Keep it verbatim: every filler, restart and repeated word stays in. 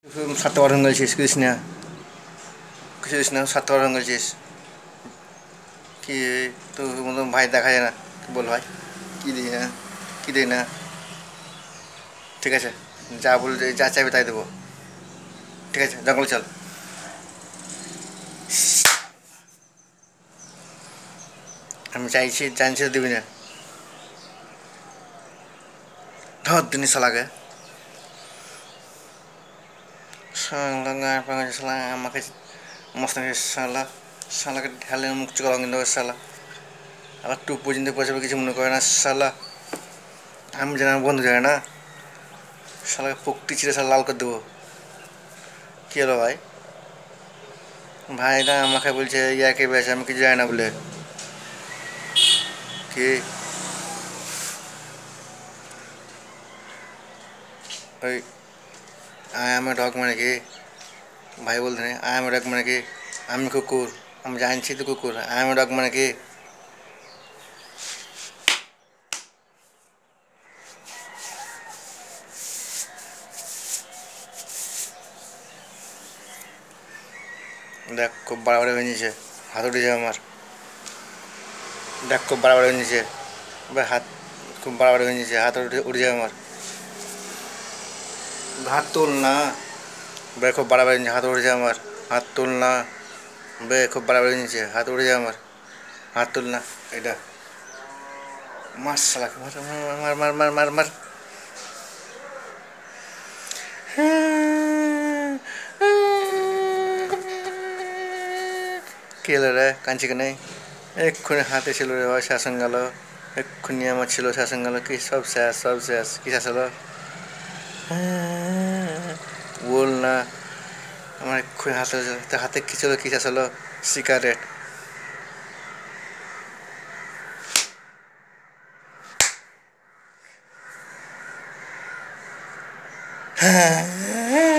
সাত বার হয়ে কৃস না কৃস না সাত বার হয়েছিস কি তো ভাই দেখা যায় না বল ভাই কি দিই না কি দিই না ঠিক আছে যা বল যা চাইবে তাই দেবো ঠিক আছে জঙ্গলে চল আমি চাইছি জানছি দিবি না ধর দিনই শালাকে শালা গায়ে পাঙ্গা শালা আমাকে মস্ত শালা শালাকে ঢালে মুখ চোখ রঙিন দেবে শালা আবার টুপ পর্যন্ত পয়সা কিছু মনে করে না শালা আমি জানি আমার বন্ধু যায় না শালাকে পুকটি ছিঁড়ে শালা লাল করে দেবো কী হলো ভাই ভাইরা আমাকে বলছে ইয়াকে বেশ আমি কিছু জানি না বলে কি ওই আয় আমার ডগ মানে কি ভাই বলতে নেই আয় আমার ডগ মানে কি আমি কুকুর আমি জানছি তো কুকুর আয় আমার ডগ মানে কি দেখ খুব বাড়াবাড়ি হয়ে নিয়েছে হাত উঠে যায় আমার দেখ খুব বাড়াবাড়ি হয়ে নিয়েছে হাত খুব বাড়াবাড়ি হয়ে নিয়েছে হাত উঠে উঠে যায় আমার হাত তোল না বে খুব বাড়াবাড়ি হাত উঠে যায় আমার হাত তোল না বে খুব বাড়াবাড়ি নিয়েছে হাত উঠে যায় আমার হাত তুল না এটা মার শালাকে মার মার মার মার মার মার কে এলো রে কাঁদছি কেন এক্ষুনি হাতে ছিল রে ভাই শাসন গেল এক্ষুনি আমার ছিল শাসন গেল কি সব শেষ সব শেষ কি শেষ হলো বল না আমার এক্ষুনি হাতে হাতে কি ছিল কি শেষ হলো সিগারেট হ্যাঁ